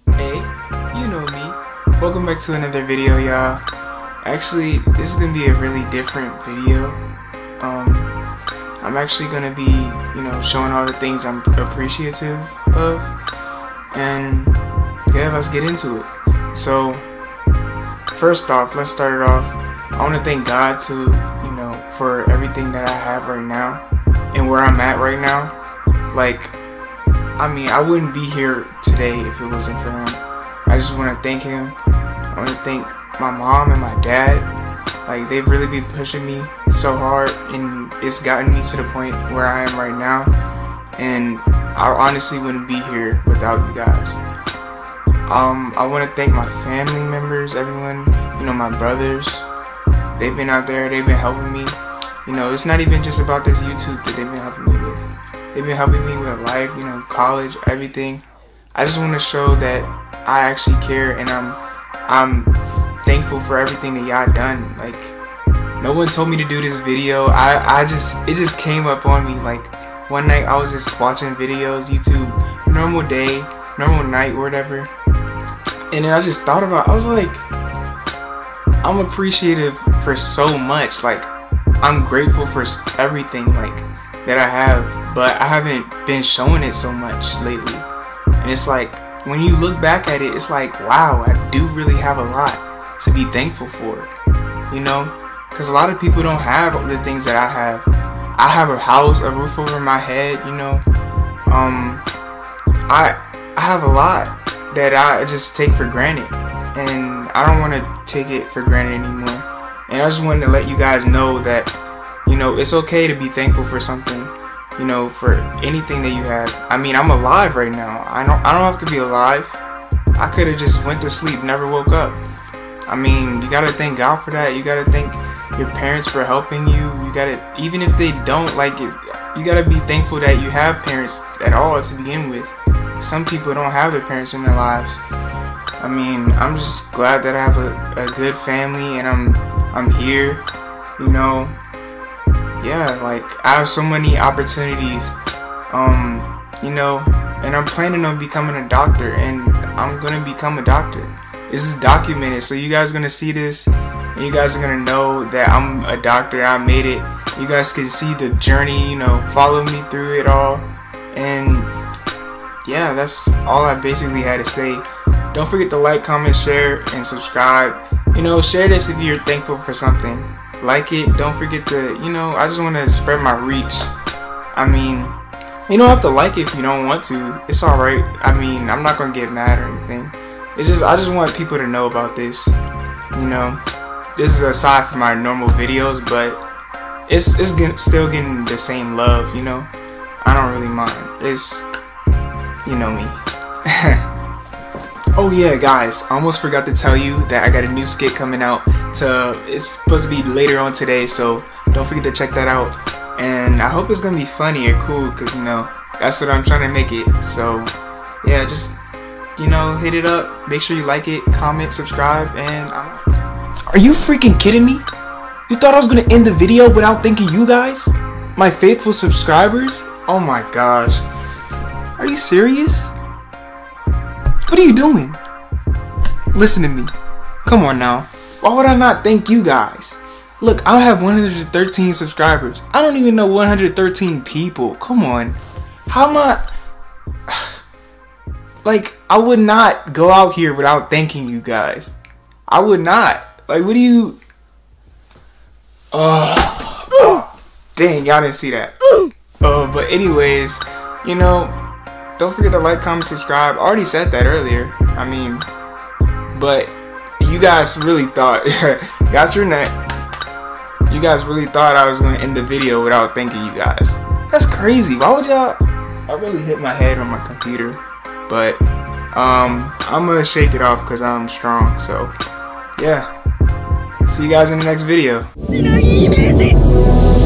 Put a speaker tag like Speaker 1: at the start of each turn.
Speaker 1: Hey, you know me. Welcome back to another video, y'all. Actually, this is gonna be a really different video. I'm actually gonna be, showing all the things I'm appreciative of, and yeah, let's get into it. So, first off, let's start it off. I want to thank God for everything that I have right now and where I'm at right now. I wouldn't be here today if it wasn't for him. I just want to thank him. I want to thank my mom and my dad. They've really been pushing me so hard, and it's gotten me to the point where I am right now. And I honestly wouldn't be here without you guys. I want to thank my family members, everyone, my brothers. They've been out there, they've been helping me. It's not even just about this YouTube that they've been helping me with. They've been helping me with life, college, everything. I just want to show that I actually care, and I'm thankful for everything that y'all done. No one told me to do this video. It just came up on me. One night I was just watching videos, YouTube, normal day, normal night, or whatever. And then I just thought about, I was like, I'm appreciative for so much. I'm grateful for everything that I have, but I haven't been showing it so much lately. And it's when you look back at it, it's wow, I do really have a lot to be thankful for, because a lot of people don't have the things that I have. I have a house, a roof over my head, I have a lot that I just take for granted, and I don't want to take it for granted anymore. And I just wanted to let you guys know that, it's okay to be thankful for something, for anything that you have. I'm alive right now. I don't have to be alive. I could have just went to sleep, never woke up. You gotta thank God for that. You gotta thank your parents for helping you. You gotta, even if they don't you gotta be thankful that you have parents at all to begin with. Some people don't have their parents in their lives. I'm just glad that I have a good family, and I'm here, yeah, I have so many opportunities, and I'm planning on becoming a doctor, and I'm gonna become a doctor. This is documented, so you guys are gonna see this, and you guys are gonna know that I'm a doctor. I made it. You guys can see the journey, follow me through it all, and yeah, that's all I basically had to say. Don't forget to like, comment, share, and subscribe. Share this if you're thankful for something. Like it. Don't forget to, I just want to spread my reach. You don't have to like it if you don't want to. It's alright. I'm not going to get mad or anything. It's just, I just want people to know about this. This is aside from my normal videos, but it's still getting the same love, I don't really mind. It's, me. Oh yeah, guys, I almost forgot to tell you that I got a new skit coming out. It's supposed to be later on today, so don't forget to check that out. And I hope it's gonna be funny or cool, because that's what I'm trying to make it. So yeah, just hit it up. Make sure you like it, comment, subscribe, and Are you freaking kidding me? You thought I was gonna end the video without thanking you guys? My faithful subscribers? Oh my gosh. Are you serious? What are you doing? Listen to me. Come on now. Why would I not thank you guys? Look, I have 113 subscribers. I don't even know 113 people. Come on. How am I... I would not go out here without thanking you guys. I would not. What do you... Dang, y'all didn't see that. But anyways, don't forget to like, comment, subscribe. I already said that earlier. But you guys really thought, got your neck. You guys really thought I was going to end the video without thanking you guys. That's crazy. Why would y'all? I really hit my head on my computer. But I'm going to shake it off because I'm strong. So yeah. See you guys in the next video.